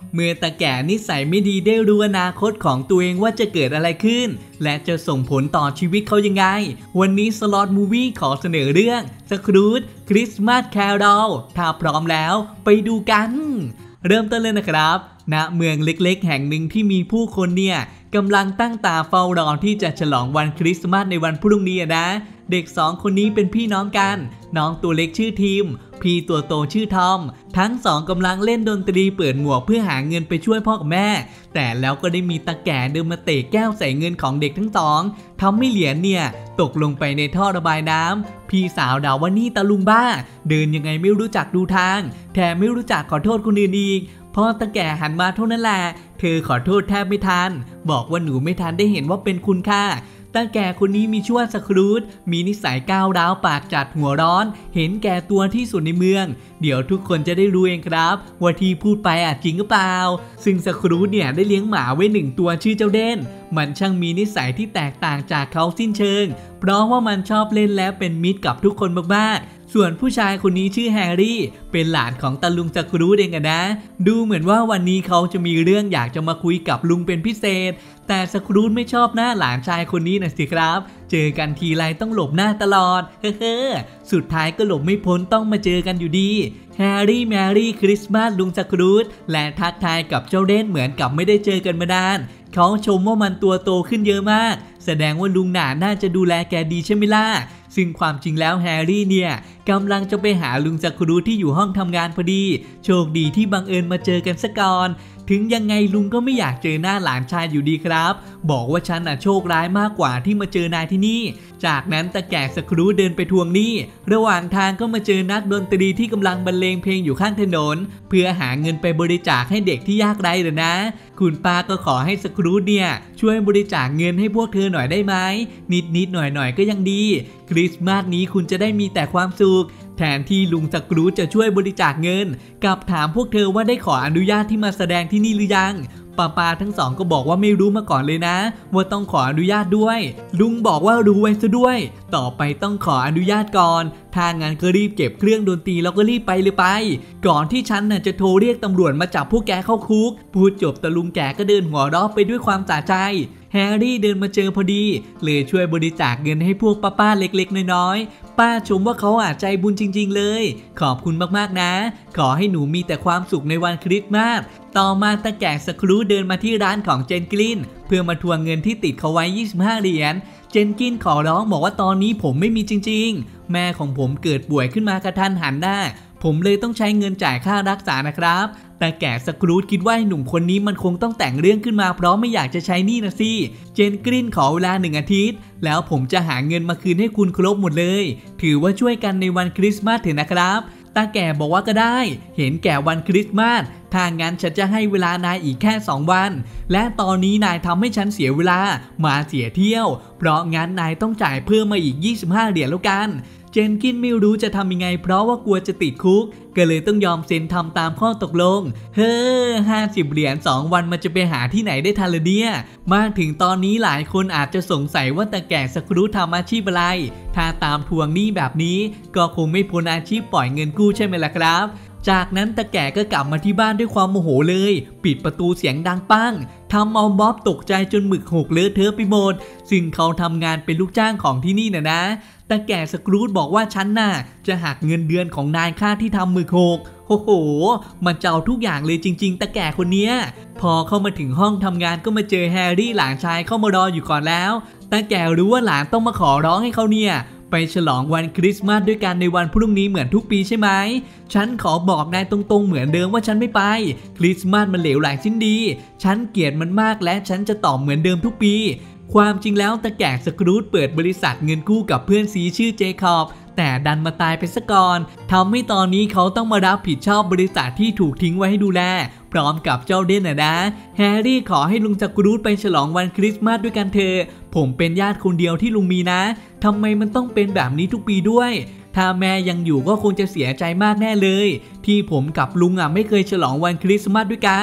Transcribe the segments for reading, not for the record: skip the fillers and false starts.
เมื่อตาแก่นิสัยไม่ดีได้รู้อนาคตของตัวเองว่าจะเกิดอะไรขึ้นและจะส่งผลต่อชีวิตเขายังไงวันนี้สล็อตมูวี่ขอเสนอเรื่องสครูจคริสต์มาสแครอลถ้าพร้อมแล้วไปดูกันเริ่มต้นเลยนะครับณเมืองเล็กๆแห่งหนึ่งที่มีผู้คนเนี่ยกำลังตั้งตาเฝ้ารอที่จะฉลองวันคริสต์มาสในวันพรุ่งนี้นะเด็กสองคนนี้เป็นพี่น้องกันน้องตัวเล็กชื่อทีมพี่ตัวโตชื่อทอมทั้งสองกำลังเล่นดนตรีเปิดหมวกเพื่อหาเงินไปช่วยพ่อกับแม่แต่แล้วก็ได้มีตาแก่เดินมาเตะแก้วใส่เงินของเด็กทั้งสองทำให้เหรียญเนี่ยตกลงไปในท่อระบายน้ำพี่สาวด่าว่านี่ตาลุงบ้าเดินยังไงไม่รู้จักดูทางแถมไม่รู้จักขอโทษคนอื่นอีกพอตาแก่หันมาเท่านั้นแหละเธอขอโทษแทบไม่ทันบอกว่าหนูไม่ทันได้เห็นว่าเป็นคุณค่าตาแก่คนนี้มีชื่อว่าสครูจมีนิสัยก้าวร้าวปากจัดหัวร้อนเห็นแก่ตัวที่สุดในเมืองเดี๋ยวทุกคนจะได้รู้เองครับว่าที่พูดไปจริงหรือเปล่าซึ่งสครูจเนี่ยได้เลี้ยงหมาไว้1ตัวชื่อเจ้าเด่นมันช่างมีนิสัยที่แตกต่างจากเขาสิ้นเชิงเพราะว่ามันชอบเล่นและเป็นมิตรกับทุกคนมากๆส่วนผู้ชายคนนี้ชื่อแฮร์รี่เป็นหลานของตาลุงสครูจเองนะดูเหมือนว่าวันนี้เขาจะมีเรื่องอยากจะมาคุยกับลุงเป็นพิเศษแต่สครูจไม่ชอบหน้าหลานชายคนนี้นะสิครับเจอกันทีไรต้องหลบหน้าตลอดเฮ้อสุดท้ายก็หลบไม่พ้นต้องมาเจอกันอยู่ดีแฮร์รี่แมรี่คริสต์มาสลุงสครูจและทักทายกับเจ้าเด่นเหมือนกับไม่ได้เจอกันมานานเขาชมว่ามันตัวโตขึ้นเยอะมากแสดงว่าลุงหน่าจะดูแลแกดีใช่ไหมล่ะซึ่งความจริงแล้วแฮร์รี่เนี่ยกำลังจะไปหาลุงสครูจที่อยู่ห้องทำงานพอดีโชคดีที่บังเอิญมาเจอกันซะก่อนถึงยังไงลุงก็ไม่อยากเจอหน้าหลานชายอยู่ดีครับบอกว่าฉันโชคร้ายมากกว่าที่มาเจอนายที่นี่จากนั้นตาแก่สครูจเดินไปทวงหนี้ระหว่างทางก็มาเจอนักดนตรีที่กำลังบรรเลงเพลงอยู่ข้างถนนเพื่อหาเงินไปบริจาคให้เด็กที่ยากไร้เลยนะคุณป้าก็ขอให้สครูจเนี่ยช่วยบริจาคเงินให้พวกเธอหน่อยได้ไหมนิดหน่อยก็ยังดีคริสต์มาสนี้คุณจะได้มีแต่ความสุขแทนที่ลุงสครูจจะช่วยบริจาคเงินกับถามพวกเธอว่าได้ขออนุญาตที่มาแสดงที่นี่หรือยังป้าทั้งสองก็บอกว่าไม่รู้มาก่อนเลยนะว่าต้องขออนุญาตด้วยลุงบอกว่ารู้ไว้ซะด้วยต่อไปต้องขออนุญาตก่อนถ้างั้นก็รีบเก็บเครื่องดนตรีแล้วก็รีบไปเลยไปก่อนที่ฉันจะโทรเรียกตำรวจมาจับพวกแกเข้าคุกพูดจบตะลุงแกก็เดินหัวเราะไปด้วยความสะใจแฮร์รี่เดินมาเจอพอดีเลยช่วยบริจาคเงินให้พวกป้าเล็กๆน้อยๆป้าชมว่าเขาใจบุญจริงๆเลยขอบคุณมากๆนะขอให้หนูมีแต่ความสุขในวันคริสต์มาสต่อมาตาแก่สครูจเดินมาที่ร้านของเจนกินเพื่อมาทวงเงินที่ติดเขาไว้25เหรียญเจนกินขอร้องบอกว่าตอนนี้ผมไม่มีจริงๆแม่ของผมเกิดป่วยขึ้นมากระทันหันได้ผมเลยต้องใช้เงินจ่ายค่ารักษานะครับแต่แก่สครูจคิดว่าหนุ่มคนนี้มันคงต้องแต่งเรื่องขึ้นมาเพราะไม่อยากจะใช้หนี้นะสิเจนกินขอเวลา1 อาทิตย์แล้วผมจะหาเงินมาคืนให้คุณครบหมดเลยถือว่าช่วยกันในวันคริสต์มาสเถอะนะครับตาแก่บอกว่าก็ได้เห็นแก่วันคริสต์มาสถ้างั้นฉันจะให้เวลานายอีกแค่2 วันและตอนนี้นายทำให้ฉันเสียเวลามาเสียเที่ยวเพราะงั้นนายต้องจ่ายเพิ่มมาอีก25เหรียญแล้วกันเจนกินไม่รู้จะทำยังไงเพราะว่ากลัวจะติดคุกก็เลยต้องยอมเซ็นทำตามข้อตกลง50 เหรียญ2 วันมันจะไปหาที่ไหนได้ทันละเนี่ยมาถึงตอนนี้หลายคนอาจจะสงสัยว่าตาแก่สครูจทำอาชีพอะไรถ้าตามทวงหนี้แบบนี้ก็คงไม่พ้นอาชีพปล่อยเงินกู้ใช่ไหมล่ะครับจากนั้นตาแก่ก็กลับมาที่บ้านด้วยความโมโหเลยปิดประตูเสียงดังปังทำเอาบ๊อบตกใจจนหมึกหกเลอะเทอะไปหมดซึ่งเขาทำงานเป็นลูกจ้างของที่นี่นะตาแก่สครูจบอกว่าฉันจะหักเงินเดือนของนายค่าที่ทำหมึกหกโอ้โหมันเจ้าทุกอย่างเลยจริงๆตาแก่คนเนี้ยพอเข้ามาถึงห้องทำงานก็มาเจอแฮร์รี่หลานชายเข้ามารออยู่ก่อนแล้วตาแก่รู้ว่าหลานต้องมาขอร้องให้เขาเนี่ยไปฉลองวันคริสต์มาสด้วยกันในวันพรุ่งนี้เหมือนทุกปีใช่ไหมฉันขอบอกนายตรงๆเหมือนเดิมว่าฉันไม่ไปคริสต์มาสมันเหลวไหลสิ้นดีฉันเกลียดมันมากและฉันจะตอบเหมือนเดิมทุกปีความจริงแล้วตาแก่สครูจเปิดบริษัทเงินกู้กับเพื่อนซีชื่อเจคอบแต่ดันมาตายไปซะก่อนทำให้ตอนนี้เขาต้องมารับผิดชอบบริษัทที่ถูกทิ้งไว้ให้ดูแลพร้อมกับเจ้าเด่นนะแฮร์รี่ขอให้ลุงสครูจไปฉลองวันคริสต์มาสด้วยกันเถอะผมเป็นญาติคนเดียวที่ลุงมีนะทำไมมันต้องเป็นแบบนี้ทุกปีด้วยถ้าแม่ยังอยู่ก็คงจะเสียใจมากแน่เลยที่ผมกับลุงไม่เคยฉลองวันคริสต์มาสด้วยกัน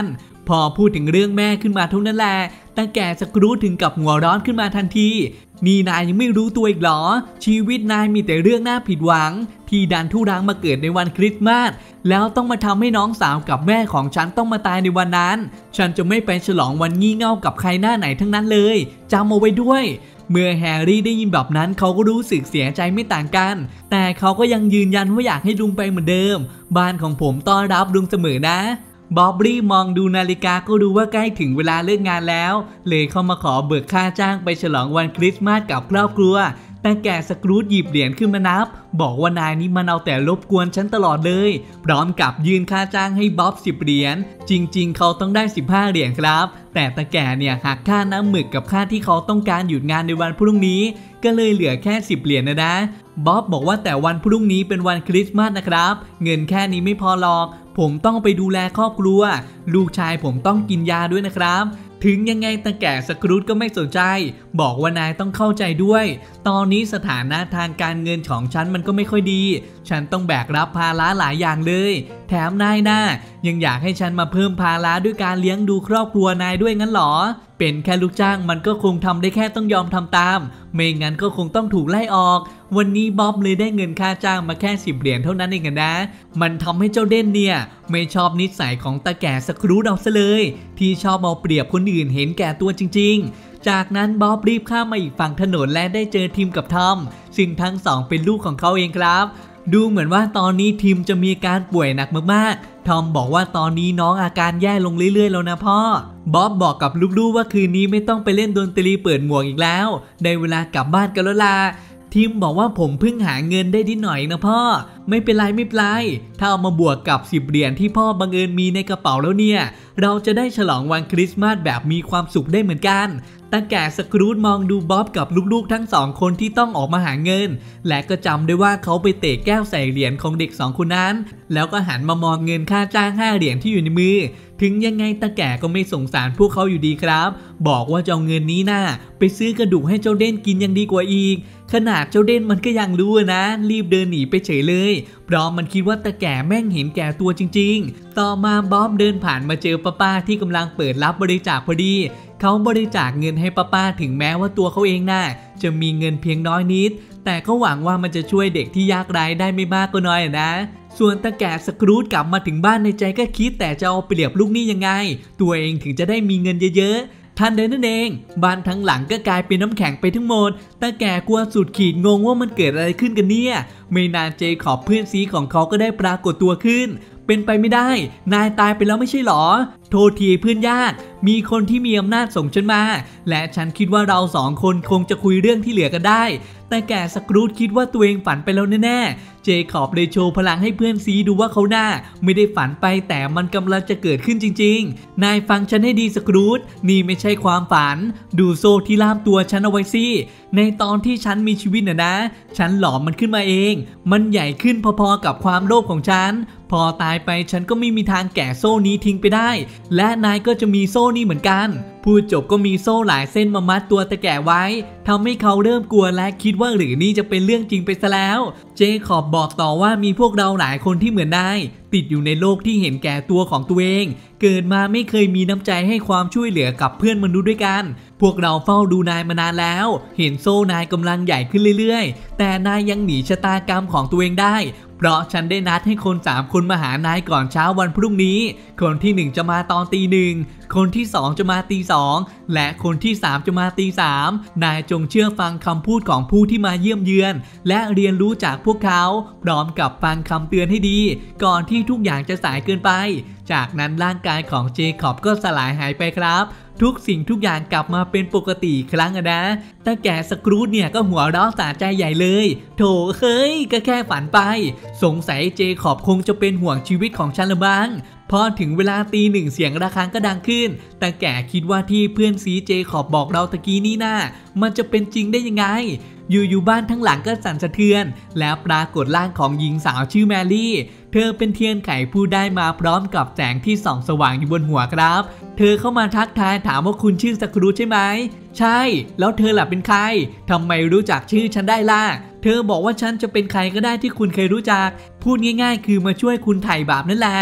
พอพูดถึงเรื่องแม่ขึ้นมาเท่านั้นแหละตาแก่สกรูธถึงกับหัวร้อนขึ้นมาทันทีนี่นายยังไม่รู้ตัวอีกเหรอชีวิตนายมีแต่เรื่องน่าผิดหวังที่ดันทุรังมาเกิดในวันคริสต์มาสแล้วต้องมาทำให้น้องสาวกับแม่ของฉันต้องมาตายในวันนั้นฉันจะไม่ไปฉลองวันงี่เง่ากับใครหน้าไหนทั้งนั้นเลยจำเอาไว้ด้วยเมื่อแฮร์รี่ได้ยินแบบนั้นเขาก็รู้สึกเสียใจไม่ต่างกันแต่เขาก็ยังยืนยันว่าอยากให้ลุงไปเหมือนเดิมบ้านของผมต้อนรับลุงเสมอนะบ๊อบบี้มองดูนาฬิกาก็รู้ว่าใกล้ถึงเวลาเลิกงานแล้วเลยเข้ามาขอเบิกค่าจ้างไปฉลองวันคริสต์มาสกับครอบครัวแต่แก่สกรูธหยิบเหรียญขึ้นมานับบอกว่านายนี่มันเอาแต่รบกวนฉันตลอดเลยพร้อมกับยื่นค่าจ้างให้บ๊อบ10เหรียญจริงๆเขาต้องได้15เหรียญครับแต่ตาแก่เนี่ยหักค่าน้ำหมึกกับค่าที่เขาต้องการหยุดงานในวันพรุ่งนี้ก็เลยเหลือแค่10เหรียญนะบ๊อบบอกว่าแต่วันพรุ่งนี้เป็นวันคริสต์มาสนะครับเงินแค่นี้ไม่พอหรอกผมต้องไปดูแลครอบครัวลูกชายผมต้องกินยาด้วยนะครับถึงยังไงตาแก่สกรูธก็ไม่สนใจบอกว่านายต้องเข้าใจด้วยตอนนี้สถานะทางการเงินของฉันมันก็ไม่ค่อยดีฉันต้องแบกรับภาระหลายอย่างเลยแถมนายน่ะยังอยากให้ฉันมาเพิ่มภาระด้วยการเลี้ยงดูครอบครัวนายด้วยงั้นหรอเป็นแค่ลูกจ้างมันก็คงทำได้แค่ต้องยอมทำตามไม่งั้นก็คงต้องถูกไล่ออกวันนี้บ๊อบเลยได้เงินค่าจ้างมาแค่10เหรียญเท่านั้นเองนะมันทำให้เจ้าเด่นเนี่ยไม่ชอบนิสัยของตาแก่สกรูธเอาซะเลยที่ชอบเอาเปรียบคนอื่นเห็นแก่ตัวจริงๆจากนั้นบ๊อบรีบข้ามมาอีกฝั่งถนนและได้เจอทิมกับทอมซึ่งทั้งสองเป็นลูกของเขาเองครับดูเหมือนว่าตอนนี้ทิมจะมีอาการป่วยหนักมากๆทอมบอกว่าตอนนี้น้องอาการแย่ลงเรื่อยๆแล้วนะพ่อบ๊อบบอกกับลูกๆว่าคืนนี้ไม่ต้องไปเล่นดนตรีเปิดหมวกอีกแล้วได้เวลากลับบ้านกันแล้วล่ะทิมบอกว่าผมเพิ่งหาเงินได้นิดหน่อยนะพ่อไม่เป็นไรถ้าเอามาบวกกับ10เหรียญที่พ่อบังเอิญมีในกระเป๋าแล้วเนี่ยเราจะได้ฉลองวันคริสต์มาสแบบมีความสุขได้เหมือนกันตาแก่สกรูธมองดูบ๊อบกับลูกๆทั้ง2คนที่ต้องออกมาหาเงินและก็จำได้ว่าเขาไปเตะแก้วใส่เหรียญของเด็ก2คนนั้นแล้วก็หันมามองเงินค่าจ้าง5เหรียญที่อยู่ในมือถึงยังไงตาแก่ก็ไม่สงสารพวกเขาอยู่ดีครับบอกว่าจะเอาเงินนี้น่ะไปซื้อกระดูกให้เจ้าเด่นกินยังดีกว่าอีกขนาดเจ้าเด่นมันก็ยังรู้นะรีบเดินหนีไปเฉยเลยเพราะมันคิดว่าตาแก่แม่งเห็นแก่ตัวจริงๆต่อมาบ๊อบเดินผ่านมาเจอป้าที่กำลังเปิดรับบริจาคพอดีเขาบริจาคเงินให้ป้าถึงแม้ว่าตัวเขาเองน่ะจะมีเงินเพียงน้อยนิดแต่ก็หวังว่ามันจะช่วยเด็กที่ยากไร้ได้ไม่มากก็น้อยนะส่วนตาแก่สกรูธกลับมาถึงบ้านในใจก็คิดแต่จะเอาเปรียบลูกหนี้ยังไงตัวเองถึงจะได้มีเงินเยอะๆทันใดนั่นเองบ้านทั้งหลังก็กลายเป็นน้ำแข็งไปทั้งหมดตาแก่กลัวสุดขีดงงว่ามันเกิดอะไรขึ้นกันเนี่ยไม่นานเจคอบเพื่อนซีของเขาก็ได้ปรากฏตัวขึ้นเป็นไปไม่ได้นายตายไปแล้วไม่ใช่หรอโทษทีเพื่อนยากมีคนที่มีอำนาจส่งฉันมาและฉันคิดว่าเรา2คนคงจะคุยเรื่องที่เหลือกันได้แต่แก่สกรูธคิดว่าตัวเองฝันไปแล้วแน่ๆเจคอบเลยโชว์พลังให้เพื่อนซีดูว่าเขาหน้าไม่ได้ฝันไปแต่มันกำลังจะเกิดขึ้นจริงๆนายฟังฉันให้ดีสกรูธนี่ไม่ใช่ความฝันดูโซ่ที่ล่ามตัวฉันเอาไว้สิในตอนที่ฉันมีชีวิตนะฉันหลอมมันขึ้นมาเองมันใหญ่ขึ้นพอๆกับความโลภของฉันพอตายไปฉันก็ไม่มีทางแกะโซ่นี้ทิ้งไปได้และนายก็จะมีโซ่นี้เหมือนกันพูดจบก็มีโซ่หลายเส้นมามัดตัวตาแก่ไว้ทำให้เขาเริ่มกลัวและคิดว่าหรือนี่จะเป็นเรื่องจริงไปซะแล้วเจคอบบอกต่อว่ามีพวกเราหลายคนที่เหมือนนายติดอยู่ในโลกที่เห็นแก่ตัวของตัวเองเกิดมาไม่เคยมีน้ำใจให้ความช่วยเหลือกับเพื่อนมนุษย์ด้วยกันพวกเราเฝ้าดูนายมานานแล้วเห็นโซ่นายกำลังใหญ่ขึ้นเรื่อยๆแต่นายยังหนีชะตากรรมของตัวเองได้เพราะฉันได้นัดให้คน3คนมาหานายก่อนเช้าวันพรุ่งนี้คนที่1จะมาตอนตี 1คนที่2จะมาตี 2และคนที่3จะมาตี 3นายจงเชื่อฟังคำพูดของผู้ที่มาเยี่ยมเยือนและเรียนรู้จากพวกเขาพร้อมกับฟังคำเตือนให้ดีก่อนที่ทุกอย่างจะสายเกินไปจากนั้นร่างกายของเจคอบก็สลายหายไปครับทุกสิ่งทุกอย่างกลับมาเป็นปกติอีกครั้งนะแต่แก่สกรูธเนี่ยก็หัวเราะสะใจใหญ่เลยโถเฮ้ยก็แค่ฝันไปสงสัยเจคอบคงจะเป็นห่วงชีวิตของฉันละบ้างพอถึงเวลาตี 1เสียงระฆังก็ดังขึ้นแต่แก่คิดว่าที่เพื่อนซีเจคอบบอกเราตะกี้นี่น่ามันจะเป็นจริงได้ยังไงอยู่บ้านทั้งหลังก็สั่นสะเทือนแล้วปรากฏร่างของหญิงสาวชื่อแมรี่เธอเป็นเทียนไขผู้ได้มาพร้อมกับแสงที่ส่องสว่างอยู่บนหัวครับเธอเข้ามาทักทายถามว่าคุณชื่อสกรูธใช่ไหมใช่แล้วเธอล่ะเป็นใครทำไมรู้จักชื่อฉันได้ล่ะเธอบอกว่าฉันจะเป็นใครก็ได้ที่คุณเคยรู้จักพูดง่ายๆคือมาช่วยคุณไถ่บาปนั่นแหละ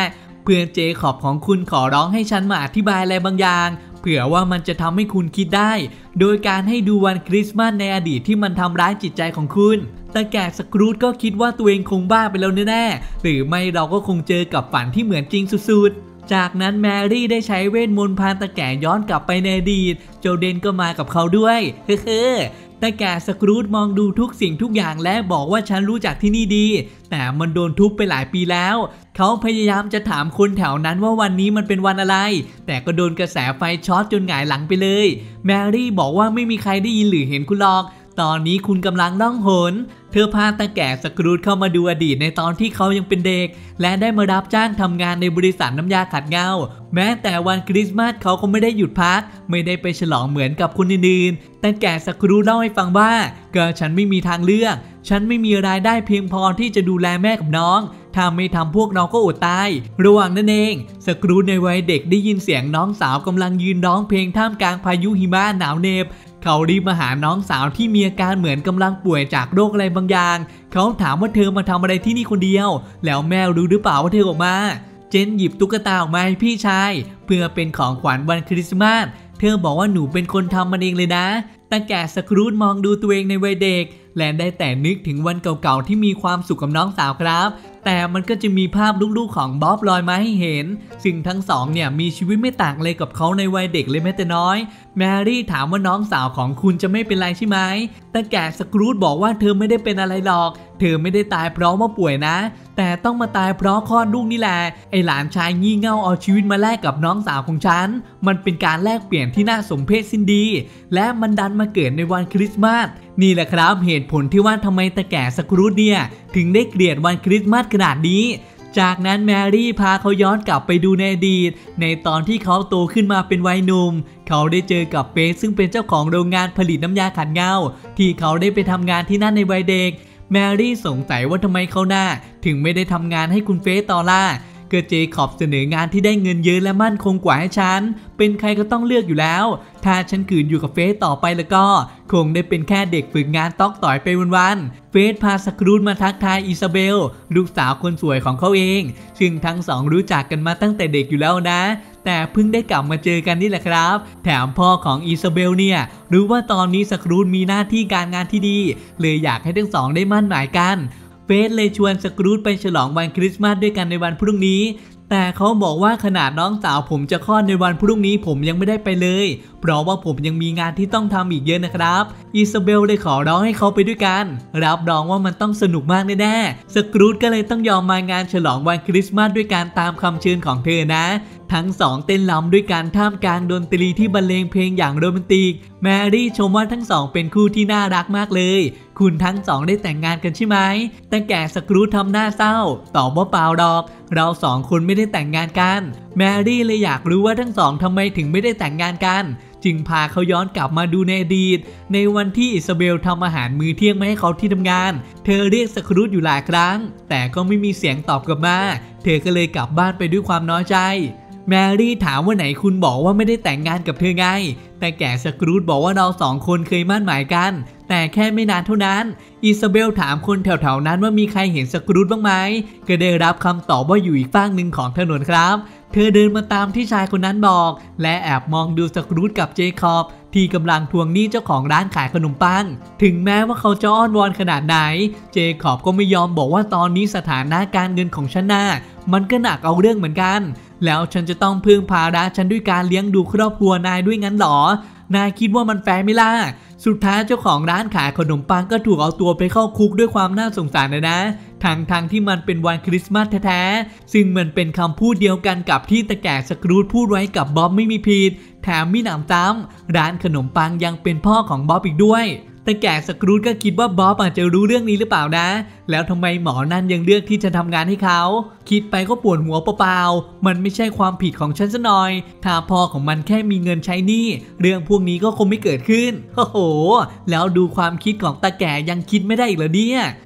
เพื่อนเจคอบของคุณขอร้องให้ฉันมาอธิบายอะไรบางอย่างเผื่อว่ามันจะทำให้คุณคิดได้โดยการให้ดูวันคริสต์มาสในอดีตที่มันทำร้ายจิตใจของคุณแต่แกสกรูตก็คิดว่าตัวเองคงบ้าไปแล้วแน่ๆหรือไม่เราก็คงเจอกับฝันที่เหมือนจริงสุดๆจากนั้นแมรี่ได้ใช้เวทมนต์พาตาแก่ย้อนกลับไปในอดีตโจเดนก็มากับเขาด้วยเฮ้อแต่แกสกรูตมองดูทุกสิ่งทุกอย่างและบอกว่าฉันรู้จักที่นี่ดีแต่มันโดนทุบไปหลายปีแล้วเขาพยายามจะถามคนแถวนั้นว่าวันนี้มันเป็นวันอะไรแต่ก็โดนกระแสไฟช็อตจนหงายหลังไปเลยแมรี่บอกว่าไม่มีใครได้ยินหรือเห็นคุณหรอกตอนนี้คุณกำลังล่องหนเธอพาตาแก่สกรูตเข้ามาดูอดีตในตอนที่เขายังเป็นเด็กและได้มารับจ้างทำงานในบริษัทน้ำยาขัดเงาแม้แต่วันคริสต์มาสเขาก็ไม่ได้หยุดพักไม่ได้ไปฉลองเหมือนกับคนอื่นๆแต่แก่สกรูตเล่าให้ฟังว่าก็ฉันไม่มีทางเลือกฉันไม่มีรายได้เพียงพอที่จะดูแลแม่กับน้องถ้าไม่ทำพวกเราก็อดตายระหว่างนั้นเองสกรูตในวัยเด็กได้ยินเสียงน้องสาวกำลังยืนร้องเพลงท่ามกลางพายุหิมะหนาวเหน็บเขารีบมาหาน้องสาวที่มีอาการเหมือนกำลังป่วยจากโรคอะไรบางอย่างเขาถามว่าเธอมาทำอะไรที่นี่คนเดียวแล้วแม่รู้หรือเปล่าว่าเธอออกมาเจนหยิบตุ๊กตาออกมาให้พี่ชายเพื่อเป็นของขวัญวันคริสต์มาสเธอบอกว่าหนูเป็นคนทำมันเองเลยนะแต่แกสกรูตมองดูตัวเองในวัยเด็กและได้แต่นึกถึงวันเก่าๆที่มีความสุขกับน้องสาวครับแต่มันก็จะมีภาพลูกๆของบ๊อบลอยมาให้เห็นซึ่งทั้งสองเนี่ยมีชีวิตไม่ต่างเลยกับเขาในวัยเด็กเลยแม้แต่น้อยแมรี่ถามว่าน้องสาวของคุณจะไม่เป็นไรใช่ไหมแต่แกสกรูตบอกว่าเธอไม่ได้เป็นอะไรหรอกเธอไม่ได้ตายเพราะว่าป่วยนะแต่ต้องมาตายเพราะคลอดลูกนี่แหละไอหลานชายงี่เง่าเอาชีวิตมาแลกกับน้องสาวของฉันมันเป็นการแลกเปลี่ยนที่น่าสมเพชสิ้นดีและมันดันมาเกิดในวันคริสต์มาสนี่แหละครับเหตุผลที่ว่าทำไมตาแก่สกรูตเนี่ยถึงได้เกลียดวันคริสต์มาสขนาดนี้จากนั้นแมรี่พาเขาย้อนกลับไปดูในอดีตในตอนที่เขาโตขึ้นมาเป็นวัยหนุ่มเขาได้เจอกับเฟสซึ่งเป็นเจ้าของโรงงานผลิตน้ำยาขัดเงาที่เขาได้ไปทำงานที่นั่นในวัยเด็กแมรี่สงสัยว่าทำไมเขาหน้าถึงไม่ได้ทำงานให้คุณเฟสต่อล่ะก็เจคอบเสนองานที่ได้เงินเยอะและมั่นคงกว่าให้ฉันเป็นใครก็ต้องเลือกอยู่แล้วถ้าฉันขืนอยู่กับเฟสต่อไปแล้วก็คงได้เป็นแค่เด็กฝึกงานต๊อกต่อยไปวันๆเฟสพาสกรูตมาทักทายอิซาเบลลูกสาวคนสวยของเขาเองซึ่งทั้งสองรู้จักกันมาตั้งแต่เด็กอยู่แล้วนะแต่เพิ่งได้กลับมาเจอกันนี่แหละครับแถมพ่อของอิซาเบลเนี่ยรู้ว่าตอนนี้สกรูตมีหน้าที่การงานที่ดีเลยอยากให้ทั้งสองได้มั่นหมายกันเฟสเลยชวนสกรูตไปฉลองวันคริสต์มาสด้วยกันในวันพรุ่งนี้แต่เขาบอกว่าขนาดน้องสาวผมจะคลอดในวันพรุ่งนี้ผมยังไม่ได้ไปเลยเพราะว่าผมยังมีงานที่ต้องทำอีกเยอะนะครับอิซาเบลเลยขอร้องให้เขาไปด้วยกันรับรองว่ามันต้องสนุกมากแน่ๆสกรูตก็เลยต้องยอมมางานฉลองวันคริสต์มาสด้วยการตามคำเชิญของเธอนะทั้งสองเต้นรำด้วยการท่ามกลางดนตรีที่บรรเลงเพลงอย่างโรแมนติกแมรี่ชมว่าทั้งสองเป็นคู่ที่น่ารักมากเลยคุณทั้งสองได้แต่งงานกันใช่ไหมแต่แก่สกรูตทำหน้าเศร้าตอบว่าเปล่าดอกเราสองคนไม่ได้แต่งงานกันแมรี่เลยอยากรู้ว่าทั้งสองทำไมถึงไม่ได้แต่งงานกันจึงพาเขาย้อนกลับมาดูในอดีตในวันที่อิซาเบลทำอาหารมื้อเที่ยงมาให้เขาที่ทำงานเธอเรียกสกรูตอยู่หลายครั้งแต่ก็ไม่มีเสียงตอบกลับมาเธอก็เลยกลับบ้านไปด้วยความน้อยใจแมรี่ถามว่าไหนคุณบอกว่าไม่ได้แต่งงานกับเธอไงแต่แก่สกรูตบอกว่าเราสองคนเคยมั่นหมายกันแต่แค่ไม่นานเท่านั้นอิซาเบลถามคนแถวๆนั้นว่ามีใครเห็นสกรูตบ้างไหมก็ได้รับคำตอบว่าอยู่อีกฝั่งหนึ่งของถนนครับเธอเดินมาตามที่ชายคนนั้นบอกและแอบมองดูสกรูตกับเจคอบที่กำลังทวงหนี้เจ้าของร้านขายขนมปังถึงแม้ว่าเขาจะอ้อนวอนขนาดไหนเจคอบก็ไม่ยอมบอกว่าตอนนี้สถานะการเงินของฉันน่ะมันก็หนักเอาเรื่องเหมือนกันแล้วฉันจะต้องพึ่งภาระฉันด้วยการเลี้ยงดูครอบครัวนายด้วยงั้นหรอนายคิดว่ามันแฟร์ไหมล่ะสุดท้ายเจ้าของร้านขายขนมปังก็ถูกเอาตัวไปเข้าคุกด้วยความน่าสงสารนะทั้งที่มันเป็นวันคริสต์มาสแท้ๆซึ่งมันเป็นคำพูดเดียวกันกับที่ตาแก่สกรูตพูดไว้กับบ๊อบไม่มีผิดแถมมิหนำซ้ำร้านขนมปังยังเป็นพ่อของบ๊อบอีกด้วยแต่แก่สกรูตก็คิดว่าบ๊อบอาจจะรู้เรื่องนี้หรือเปล่านะแล้วทำไมหมอนั่นยังเลือกที่จะทำงานให้เขาคิดไปก็ปวดหัวเปล่าๆมันไม่ใช่ความผิดของฉันซะหน่อยถ้าพ่อของมันแค่มีเงินใช้หนี้เรื่องพวกนี้ก็คงไม่เกิดขึ้นโอ้โหแล้วดูความคิดของตาแก่ยังคิดไม่ได้อีกเหรอเนี่ย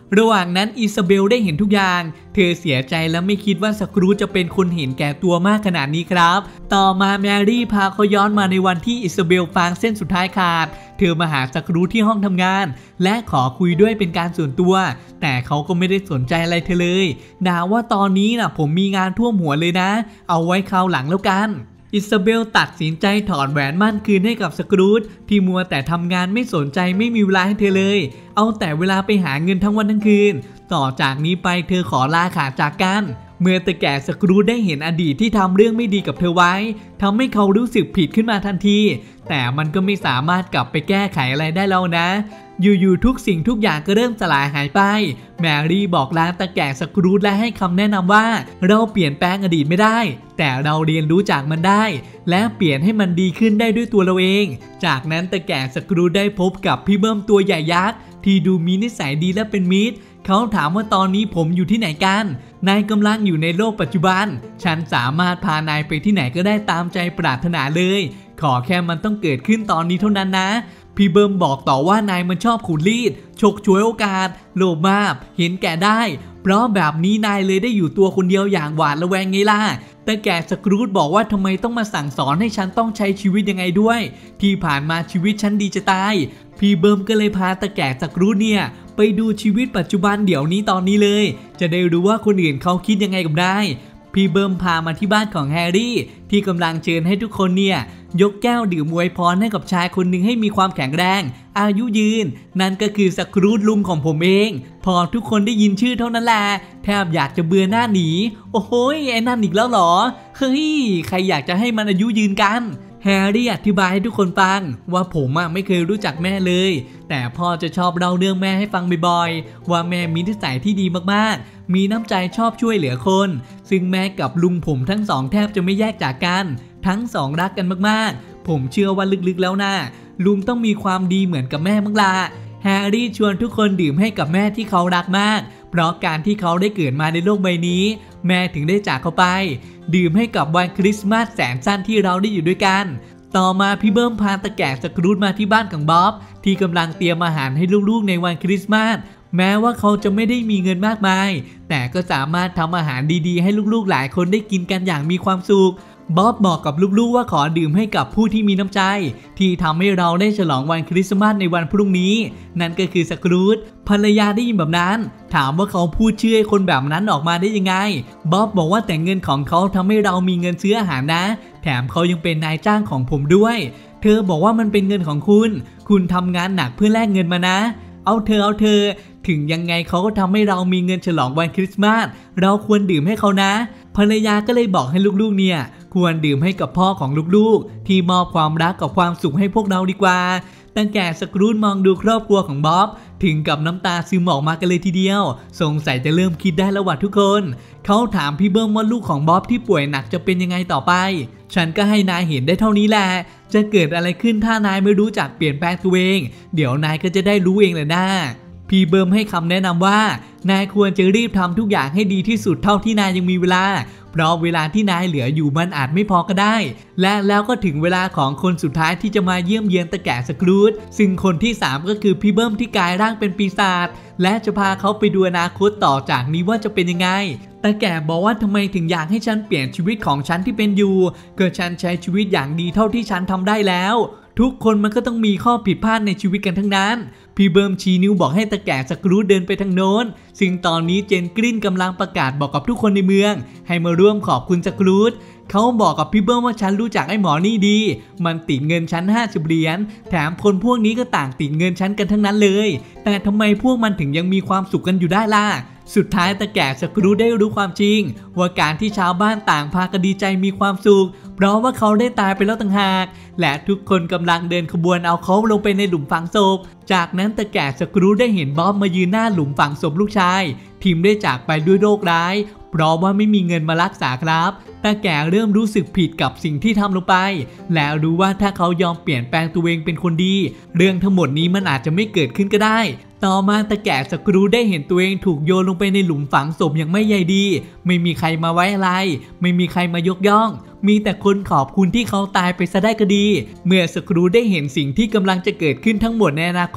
ระหว่างนั้นอิซาเบลได้เห็นทุกอย่างเธอเสียใจและไม่คิดว่าสกรูจจะเป็นคนเห็นแก่ตัวมากขนาดนี้ครับต่อมาแมรี่พาเขาย้อนมาในวันที่อิซาเบลฟางเส้นสุดท้ายขาดเธอมาหาสกรูที่ห้องทำงานและขอคุยด้วยเป็นการส่วนตัวแต่เขาก็ไม่ได้สนใจอะไรเธอเลยด่าว่าตอนนี้นะผมมีงานท่วมหัวเลยนะเอาไว้คราวหลังแล้วกันอิซาเบลตัดสินใจถอดแหวนมั่นคืนให้กับสกรูจที่มัวแต่ทำงานไม่สนใจไม่มีเวลาให้เธอเลยเอาแต่เวลาไปหาเงินทั้งวันทั้งคืนต่อจากนี้ไปเธอขอลาขาดจากกันเมื่อตาแก่สกรูจได้เห็นอดีตที่ทำเรื่องไม่ดีกับเธอไว้ทำให้เขารู้สึกผิดขึ้นมาทันทีแต่มันก็ไม่สามารถกลับไปแก้ไขอะไรได้แล้วนะอยู่ๆทุกสิ่งทุกอย่างก็เริ่มสลายหายไปแมรี่บอกลาตาแก่สกรูจและให้คำแนะนำว่าเราเปลี่ยนแปลงอดีตไม่ได้แต่เราเรียนรู้จากมันได้และเปลี่ยนให้มันดีขึ้นได้ด้วยตัวเราเองจากนั้นตาแก่สกรูจได้พบกับพี่เบิ้มตัวใหญ่ยักษ์ที่ดูมีนิสัยดีและเป็นมิตรเขาถามว่าตอนนี้ผมอยู่ที่ไหนกันนายกำลังอยู่ในโลกปัจจุบันฉันสามารถพานายไปที่ไหนก็ได้ตามใจปรารถนาเลยขอแค่มันต้องเกิดขึ้นตอนนี้เท่านั้นนะพี่เบิ้มบอกต่อว่านายมันชอบขูดรีดฉกฉวยโอกาสโลภมากเห็นแก่ได้เพราะแบบนี้นายเลยได้อยู่ตัวคนเดียวอย่างหวาดระแวงไงล่ะแต่แกสกรูจบอกว่าทำไมต้องมาสั่งสอนให้ฉันต้องใช้ชีวิตยังไงด้วยที่ผ่านมาชีวิตฉันดีจะตายพี่เบิ้มก็เลยพาตาแก่สกรูจเนี่ยไปดูชีวิตปัจจุบันเดี๋ยวนี้ตอนนี้เลยจะได้รู้ว่าคนอื่นเขาคิดยังไงกับได้พี่เบิ้มพามาที่บ้านของแฮร์รี่ที่กำลังเชิญให้ทุกคนเนี่ยยกแก้วดื่มอวยพรให้กับชายคนหนึ่งให้มีความแข็งแรงอายุยืนนั่นก็คือสกรูจลุงของผมเองพอทุกคนได้ยินชื่อเท่านั้นแหละแทบอยากจะเบื่อหน้าหนีโอ้โหไอ้นั่นอีกแล้วเหรอเฮ้ยใครอยากจะให้มันอายุยืนกันแฮร์รี่อธิบายให้ทุกคนฟังว่าผมไม่เคยรู้จักแม่เลยแต่พ่อจะชอบเล่าเรื่องแม่ให้ฟังบ่อยๆว่าแม่มีนิสัยที่ดีมากๆมีน้ำใจชอบช่วยเหลือคนซึ่งแม่กับลุงผมทั้งสองแทบจะไม่แยกจากกันทั้งสองรักกันมากๆผมเชื่อว่าลึกๆแล้วนะลุงต้องมีความดีเหมือนกับแม่มั้งล่ะแฮร์รี่ชวนทุกคนดื่มให้กับแม่ที่เขารักมากเพราะการที่เขาได้เกิดมาในโลกใบนี้แม่ถึงได้จากเขาไปดื่มให้กับวันคริสต์มาสแสนสั้นที่เราได้อยู่ด้วยกันต่อมาพี่เบิ้มพาตาแก่สกรูจมาที่บ้านของบ๊อบที่กำลังเตรียมอาหารให้ลูกๆในวันคริสต์มาสแม้ว่าเขาจะไม่ได้มีเงินมากมายแต่ก็สามารถทำอาหารดีๆให้ลูกๆหลายคนได้กินกันอย่างมีความสุขบ๊อบบอกกับลูกๆว่าขอดื่มให้กับผู้ที่มีน้ำใจที่ทำให้เราได้ฉลองวันคริสต์มาสในวันพรุ่งนี้นั่นก็คือสกรูจภรรยาได้ยินแบบนั้นถามว่าเขาพูดชื่อคนแบบนั้นออกมาได้ยังไงบ๊อบบอกว่าแต่เงินของเขาทำให้เรามีเงินซื้ออาหารนะแถมเขายังเป็นนายจ้างของผมด้วยเธอบอกว่ามันเป็นเงินของคุณทำงานหนักเพื่อแลกเงินมานะเอาเธอถึงยังไงเขาก็ทำให้เรามีเงินฉลองวันคริสต์มาสเราควรดื่มให้เขานะภรรยาก็เลยบอกให้ลูกๆเนี่ยควรดื่มให้กับพ่อของลูกๆที่มอบความรักกับความสุขให้พวกเราดีกว่าตั้งแต่สกรูจมองดูครอบครัวของบ๊อบถึงกับน้ำตาซึมออกมากันเลยทีเดียวสงสัยจะเริ่มคิดได้แล้วว่าทุกคนเขาถามพี่เบิ้มว่าลูกของบ๊อบที่ป่วยหนักจะเป็นยังไงต่อไปฉันก็ให้นายเห็นได้เท่านี้แหละจะเกิดอะไรขึ้นถ้านายไม่รู้จักเปลี่ยนแปลงตัวเองเดี๋ยวนายก็จะได้รู้เองเลยนะพี่เบิ้มให้คำแนะนำว่านายควรจะรีบทำทุกอย่างให้ดีที่สุดเท่าที่นายยังมีเวลาเพราะเวลาที่นายเหลืออยู่มันอาจไม่พอก็ได้และแล้วก็ถึงเวลาของคนสุดท้ายที่จะมาเยี่ยมเยียนตาแก่สกรูจซึ่งคนที่3ก็คือพี่เบิ้มที่กลายร่างเป็นปีศาจและจะพาเขาไปดูอนาคตต่อจากนี้ว่าจะเป็นยังไงตาแก่บอกว่าทำไมถึงอยากให้ฉันเปลี่ยนชีวิตของฉันที่เป็นอยู่ก็ฉันใช้ชีวิตอย่างดีเท่าที่ฉันทำได้แล้วทุกคนมันก็ต้องมีข้อผิดพลาดในชีวิตกันทั้งนั้นพี่เบิ้มชี้นิ้วบอกให้ตาแก่สกรูจเดินไปทางโน้นซึ่งตอนนี้เจนกรินกำลังประกาศบอกกับทุกคนในเมืองให้มาร่วมขอบคุณสกรูจเขาบอกกับพี่เบิ้มว่าฉันรู้จักไอ้หมอนี่ดีมันติดเงินฉัน50 เหรียญแถมคนพวกนี้ก็ต่างติดเงินฉันกันทั้งนั้นเลยแต่ทำไมพวกมันถึงยังมีความสุขกันอยู่ได้ล่ะสุดท้ายตาแก่สกรูจได้รู้ความจริงว่าการที่ชาวบ้านต่างพากันดีใจมีความสุขเพราะว่าเขาได้ตายไปแล้วต่างหากและทุกคนกำลังเดินขบวนเอาเขาลงไปในหลุมฝังศพจากนั้นตาแก่สกรูจได้เห็นบ๊อบมายืนหน้าหลุมฝังศพลูกชายทีมได้จากไปด้วยโรคร้ายเพราะว่าไม่มีเงินมารักษาครับตาแก่เริ่มรู้สึกผิดกับสิ่งที่ทำลงไปแล้วรู้ว่าถ้าเขายอมเปลี่ยนแปลงตัวเองเป็นคนดีเรื่องทั้งหมดนี้มันอาจจะไม่เกิดขึ้นก็ได้ต่อมาตาแก่สกรูจได้เห็นตัวเองถูกโยนลงไปในหลุมฝังศพอย่างไม่ใยดีไม่มีใครมาไว้อะไรไม่มีใครมายกย่องมีแต่คนขอบคุณที่เขาตายไปซะได้ก็ดีเมื่อสกรูจได้เห็นสิ่งที่กำลังจะเกิดขึ้นทั้งหมดในอนาคต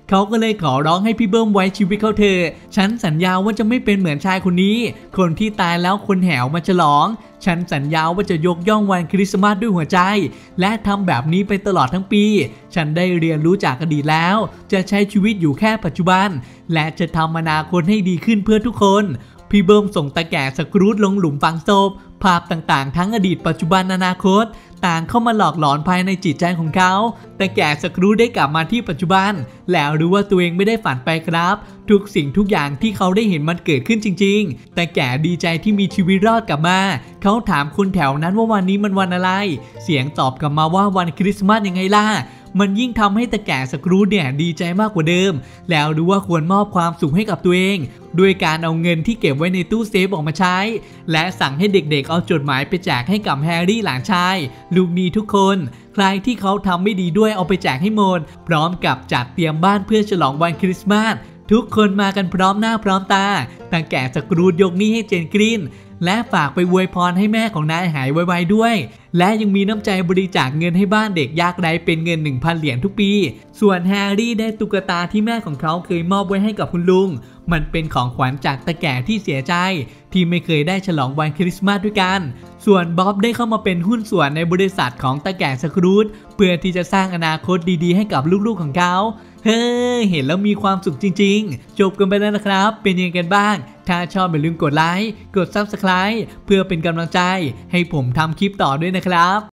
เขาก็เลยขอร้องให้พี่เบิ้มไว้ชีวิตเขาเถอะฉันสัญญาว่าจะไม่เป็นเหมือนชายคนนี้คนที่ตายแล้วคนแห่มาฉลองฉันสัญญาว่าจะยกย่องวันคริสต์มาสด้วยหัวใจและทำแบบนี้ไปตลอดทั้งปีฉันได้เรียนรู้จากอดีตแล้วจะใช้ชีวิตอยู่แค่ปัจจุบันและจะทำอนาคตให้ดีขึ้นเพื่อทุกคนพี่เบิ้มส่งตาแก่สกรูตลงหลุมฝังศพภาพต่างๆทั้งอดีตปัจจุบันอนาคตต่างเข้ามาหลอกหลอนภายในจิตใจของเขาแต่แก่สกรูตได้กลับมาที่ปัจจุบันแล้วรู้ว่าตัวเองไม่ได้ฝันไปครับทุกสิ่งทุกอย่างที่เขาได้เห็นมันเกิดขึ้นจริงๆแต่แก่ดีใจที่มีชีวิตรอดกลับมาเขาถามคนแถวนั้นว่าวันนี้มันวันอะไรเสียงตอบกลับมาว่าวันคริสต์มาสยังไงล่ะมันยิ่งทำให้ตาแก่สกรูตเนี่ยดีใจมากกว่าเดิมแล้วรู้ว่าควรมอบความสุขให้กับตัวเองด้วยการเอาเงินที่เก็บไว้ในตู้เซฟออกมาใช้และสั่งให้เด็กๆเอาจดหมายไปแจกให้กับแฮร์รี่หลานชายลูกหนี้ทุกคนใครที่เขาทำไม่ดีด้วยเอาไปแจกให้หมดพร้อมกับจัดเตรียมบ้านเพื่อฉลองวันคริสต์มาสทุกคนมากันพร้อมหน้าพร้อมตาตาแก่สกรูตยกหนี้ให้เจนกรีนและฝากไปอวยพรให้แม่ของนายหายไวๆด้วยและยังมีน้ำใจบริจาคเงินให้บ้านเด็กยากไร้เป็นเงิน 1,000 เหรียญทุกปีส่วนแฮร์รี่ได้ตุ๊กตาที่แม่ของเขาเคยมอบไว้ให้กับคุณลุงมันเป็นของขวัญจากตาแก่ที่เสียใจที่ไม่เคยได้ฉลองวันคริสต์มาสด้วยกันส่วนบ๊อบได้เข้ามาเป็นหุ้นส่วนในบริษัทของตาแก่สกรูตเพื่อที่จะสร้างอนาคตดีๆให้กับลูกๆของเขาเฮ้ยเห็นแล้วมีความสุขจริงๆจบกันไปแล้วนะครับเป็นยังไงกันบ้างถ้าชอบอย่าลืมกดไลค์กด Subscribe เพื่อเป็นกำลังใจให้ผมทำคลิปต่อด้วยนะครับ